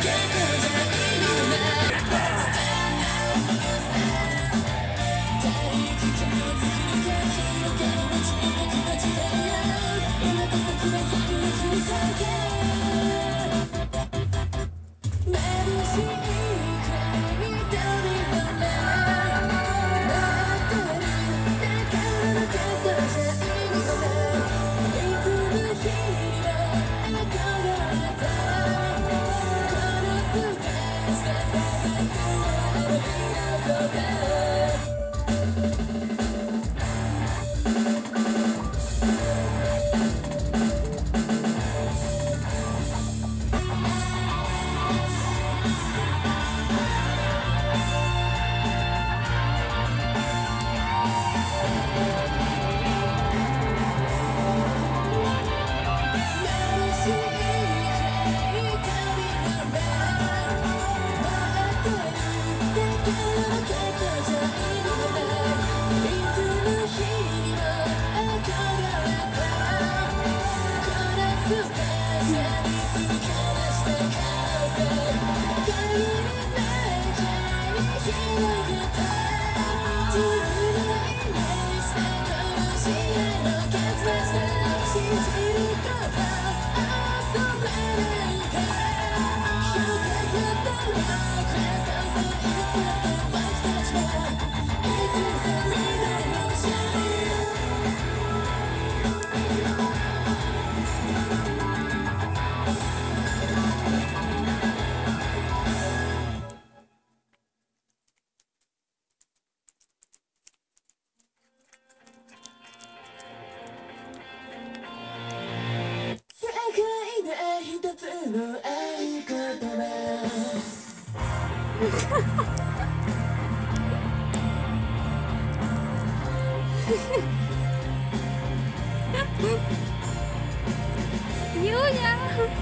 ゆうや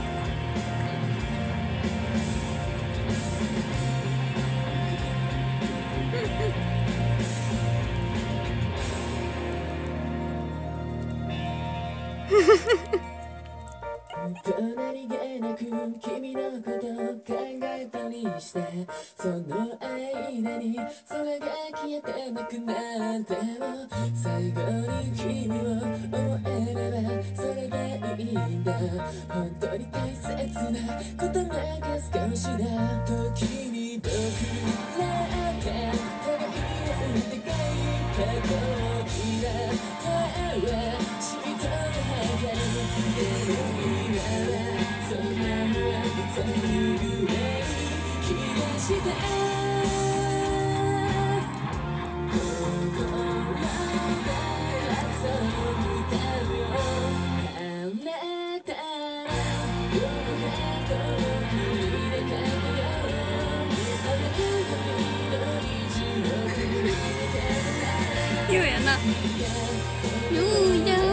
隣げなく君のこと考えたりして、その間に空が消えてなくなっても、最後に君を思えればそれでいいんだ。本当に大切なことなんか少しだ。時に僕らが互いを疑い過去になったらしたがる。でも今はそんなのは全部気がした心で遊んだよ。あなたのどこか遠くに出かけよう。あなたの虹をくぐり抜ける。 ゆうやなゆうや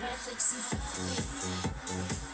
My sexy body.